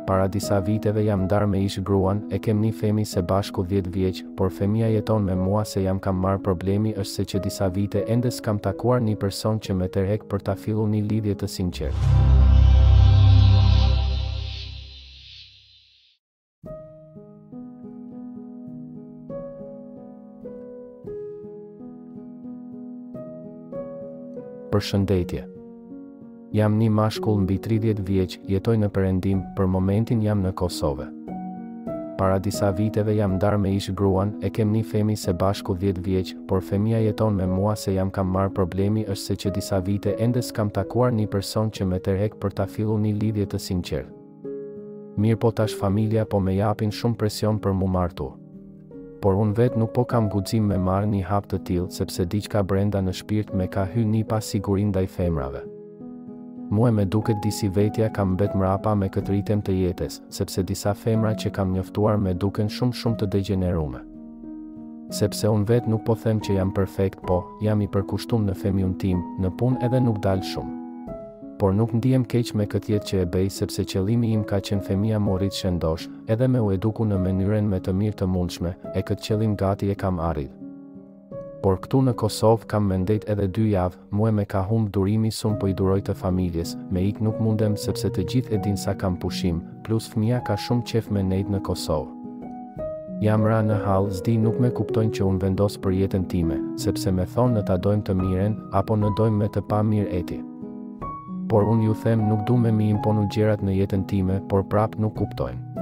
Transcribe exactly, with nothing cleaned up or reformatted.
Para disa viteve jam ndarë me ish gruan, e kem një femi se bashku dhjetë vjeç, por femia jeton me mua se jam kam marrë problemi është se që disa vite ende s'kam takuar një person që me tërhek për ta fillu një lidhje të sinqertë. Përshëndetje. Jam një mashkull mbi tridhjetë vjeç, jetoj në Perëndim, për momentin jam në Kosovë. Para disa viteve jam ndarë me ish gruan, e kem një femi se bashku dhjetë vjeç, por femia jeton me mua se jam kam marrë problemi është se që disa vite ende s'kam takuar një person që me tërhek për ta fillu një lidhje të sinqertë. Mirë po tash familja po me japin shumë presion për mu martu. Por unë vetë nuk po kam guxim me marrë një hap të tillë sepse diçka brenda në shpirt me ka hyrë një pasiguri ndaj femrave. Mua me duket disi vetja kam mbet mrapa me këtë ritem të jetës, sepse disa femra që kam njoftuar me duken shumë shumë të degenerume. Sepse unë vetë nuk po them që jam perfekt, po, jam i përkushtum në femiun tim, në punë edhe nuk dal shumë. Por nuk ndihem keq me këtë jetë që e bëj sepse qëllimi im ka qenë femia më rrit shëndosh, edhe me u eduku në mënyrën me të mirë të mundshme, e këtë qëllim gati e kam arrit. Por këtu në Kosovë kam me ndet edhe dy javë, mua me ka humb durimi shumë po i duroj të familjes, me ik nuk mundem sepse të gjithë e din sa kam pushim, plus fëmia ka shumë qef me nejt në Kosovë. Jam ra në hall, zdi nuk me kuptojnë që unë vendos për jetën time, sepse me thonë në ta dojmë të miren, apo në dojmë me të pa mirë eti. Por unë ju them nuk du me mi imponu gjërat në jetën time, por prap nuk kuptojnë.